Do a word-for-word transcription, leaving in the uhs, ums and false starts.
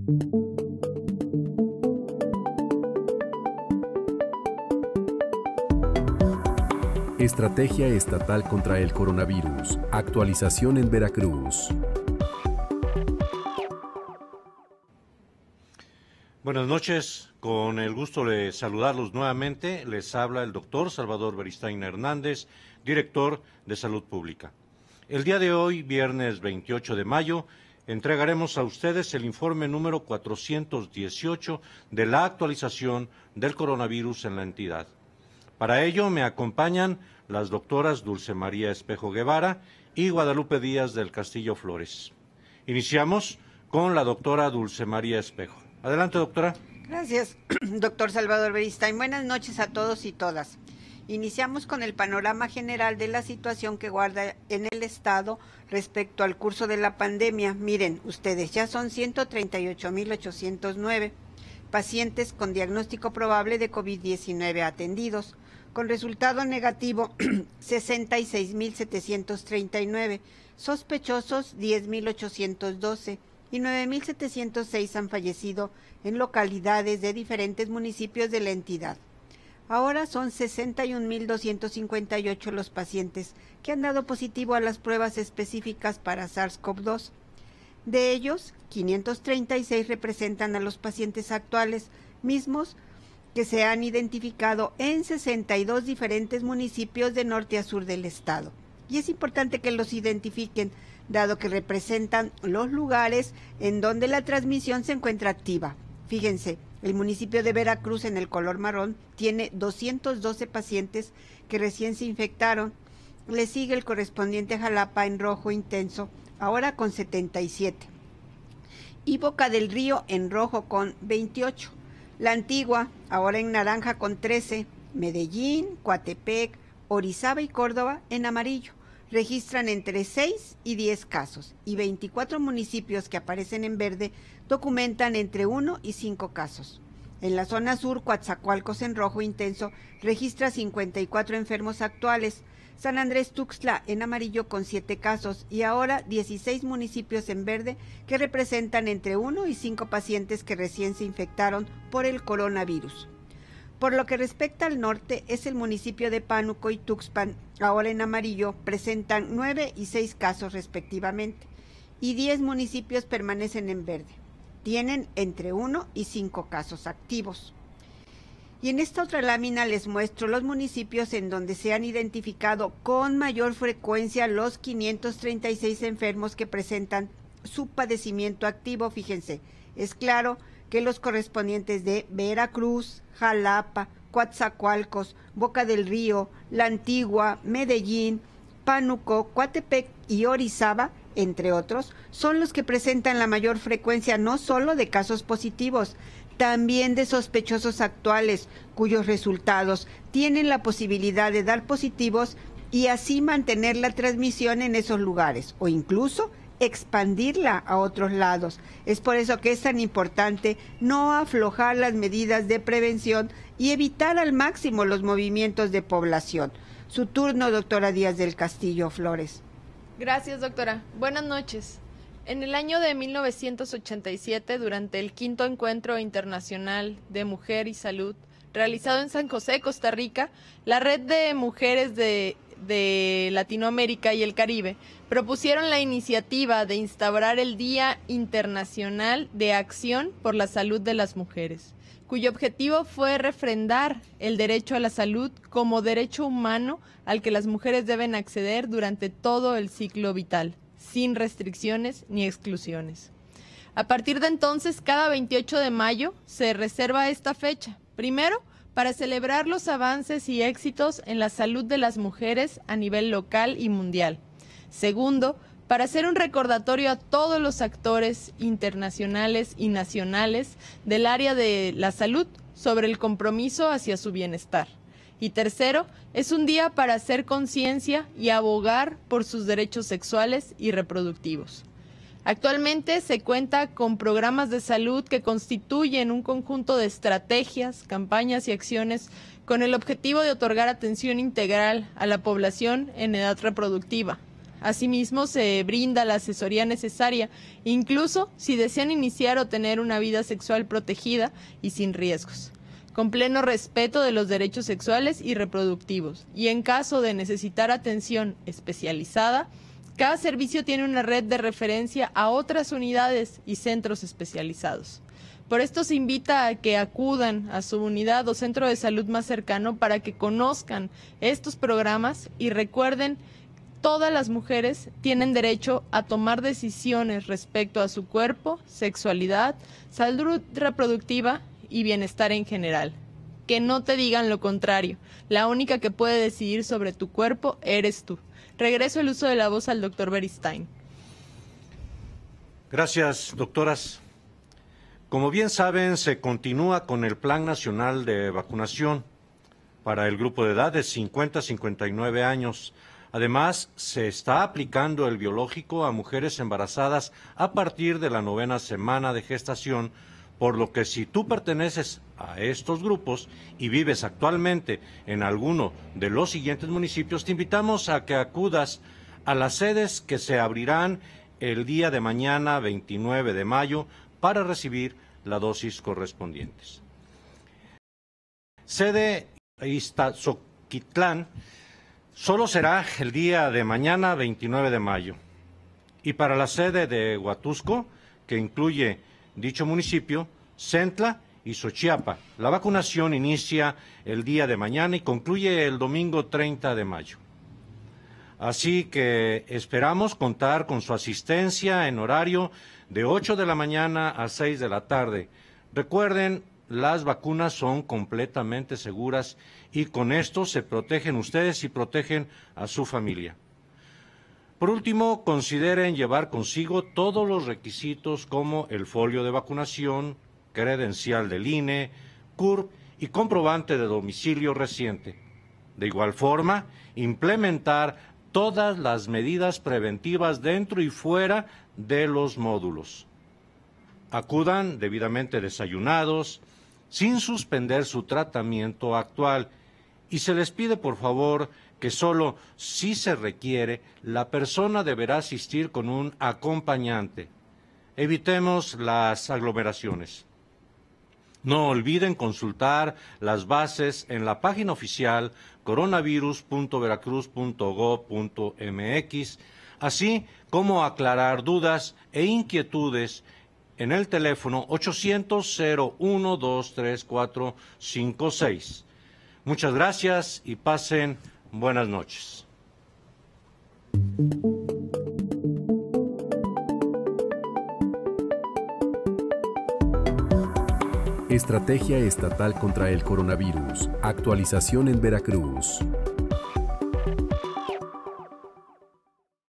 Estrategia Estatal contra el Coronavirus. Actualización en Veracruz. Buenas noches, con el gusto de saludarlos nuevamente. Les habla el doctor Salvador Beristain Hernández, director de Salud Pública. El día de hoy, viernes veintiocho de mayo, entregaremos a ustedes el informe número cuatrocientos dieciocho de la actualización del coronavirus en la entidad. Para ello me acompañan las doctoras Dulce María Espejo Guevara y Guadalupe Díaz del Castillo Flores. Iniciamos con la doctora Dulce María Espejo. Adelante, doctora. Gracias, doctor Salvador Beristain. Buenas noches a todos y todas. Iniciamos con el panorama general de la situación que guarda en el estado respecto al curso de la pandemia. Miren, ustedes, ya son ciento treinta y ocho mil ochocientos nueve pacientes con diagnóstico probable de COVID diecinueve atendidos. Con resultado negativo, sesenta y seis mil setecientos treinta y nueve, sospechosos diez mil ochocientos doce y nueve mil setecientos seis han fallecido en localidades de diferentes municipios de la entidad. Ahora son sesenta y un mil doscientos cincuenta y ocho los pacientes que han dado positivo a las pruebas específicas para SARS CoV dos. De ellos, quinientos treinta y seis representan a los pacientes actuales, mismos que se han identificado en sesenta y dos diferentes municipios de norte a sur del estado. Y es importante que los identifiquen, dado que representan los lugares en donde la transmisión se encuentra activa. Fíjense, el municipio de Veracruz, en el color marrón, tiene doscientos doce pacientes que recién se infectaron. Le sigue el correspondiente a Jalapa en rojo intenso, ahora con setenta y siete. Y Boca del Río en rojo con veintiocho. La Antigua, ahora en naranja con trece, Medellín, Coatepec, Orizaba y Córdoba en amarillo. Registran entre seis y diez casos y veinticuatro municipios que aparecen en verde documentan entre uno y cinco casos. En la zona sur, Coatzacoalcos en rojo intenso registra cincuenta y cuatro enfermos actuales. San Andrés Tuxtla en amarillo con siete casos y ahora dieciséis municipios en verde que representan entre uno y cinco pacientes que recién se infectaron por el coronavirus. Por lo que respecta al norte, es el municipio de Pánuco y Tuxpan, ahora en amarillo, presentan nueve y seis casos respectivamente, y diez municipios permanecen en verde. Tienen entre uno y cinco casos activos. Y en esta otra lámina les muestro los municipios en donde se han identificado con mayor frecuencia los quinientos treinta y seis enfermos que presentan su padecimiento activo. Fíjense, es claro que los correspondientes de Veracruz, Jalapa, Coatzacoalcos, Boca del Río, La Antigua, Medellín, Pánuco, Coatepec y Orizaba, entre otros, son los que presentan la mayor frecuencia no solo de casos positivos, también de sospechosos actuales, cuyos resultados tienen la posibilidad de dar positivos y así mantener la transmisión en esos lugares, o incluso expandirla a otros lados. Es por eso que es tan importante no aflojar las medidas de prevención y evitar al máximo los movimientos de población. Su turno, doctora Díaz del Castillo Flores. Gracias, doctora. Buenas noches. En el año de mil novecientos ochenta y siete, durante el quinto Encuentro Internacional de Mujer y Salud, realizado en San José, Costa Rica, la Red de Mujeres de, de Latinoamérica y el Caribe propusieron la iniciativa de instaurar el Día Internacional de Acción por la Salud de las Mujeres, cuyo objetivo fue refrendar el derecho a la salud como derecho humano al que las mujeres deben acceder durante todo el ciclo vital, sin restricciones ni exclusiones. A partir de entonces, cada veintiocho de mayo se reserva esta fecha, primero, para celebrar los avances y éxitos en la salud de las mujeres a nivel local y mundial. Segundo, para hacer un recordatorio a todos los actores internacionales y nacionales del área de la salud sobre el compromiso hacia su bienestar. Y tercero, es un día para hacer conciencia y abogar por sus derechos sexuales y reproductivos. Actualmente se cuenta con programas de salud que constituyen un conjunto de estrategias, campañas y acciones con el objetivo de otorgar atención integral a la población en edad reproductiva, Asimismo, se brinda la asesoría necesaria, incluso si desean iniciar o tener una vida sexual protegida y sin riesgos, con pleno respeto de los derechos sexuales y reproductivos. Y en caso de necesitar atención especializada, cada servicio tiene una red de referencia a otras unidades y centros especializados. Por esto se invita a que acudan a su unidad o centro de salud más cercano para que conozcan estos programas y recuerden, todas las mujeres tienen derecho a tomar decisiones respecto a su cuerpo, sexualidad, salud reproductiva y bienestar en general. Que no te digan lo contrario. La única que puede decidir sobre tu cuerpo eres tú. Regreso el uso de la voz al doctor Beristain. Gracias, doctoras. Como bien saben, se continúa con el Plan Nacional de Vacunación para el grupo de edad de cincuenta a cincuenta y nueve años. Además, se está aplicando el biológico a mujeres embarazadas a partir de la novena semana de gestación, por lo que si tú perteneces a estos grupos y vives actualmente en alguno de los siguientes municipios, te invitamos a que acudas a las sedes que se abrirán el día de mañana, veintinueve de mayo, para recibir la dosis correspondientes. Sede Iztazoquitlán solo será el día de mañana, veintinueve de mayo. Y para la sede de Huatusco, que incluye dicho municipio, Centla y Xochiapa, la vacunación inicia el día de mañana y concluye el domingo treinta de mayo. Así que esperamos contar con su asistencia en horario de ocho de la mañana a seis de la tarde. Recuerden, las vacunas son completamente seguras y con esto se protegen ustedes y protegen a su familia. Por último, consideren llevar consigo todos los requisitos como el folio de vacunación, credencial del I N E, C U R P y comprobante de domicilio reciente. De igual forma, implementar todas las medidas preventivas dentro y fuera de los módulos. Acudan debidamente desayunados, sin suspender su tratamiento actual, y se les pide por favor que solo si se requiere, la persona deberá asistir con un acompañante. Evitemos las aglomeraciones. No olviden consultar las bases en la página oficial coronavirus punto veracruz punto gob punto mx, así como aclarar dudas e inquietudes en el teléfono ochocientos cero uno dos tres cuatro cinco seis. Muchas gracias y pasen buenas noches. Estrategia Estatal contra el Coronavirus. Actualización en Veracruz.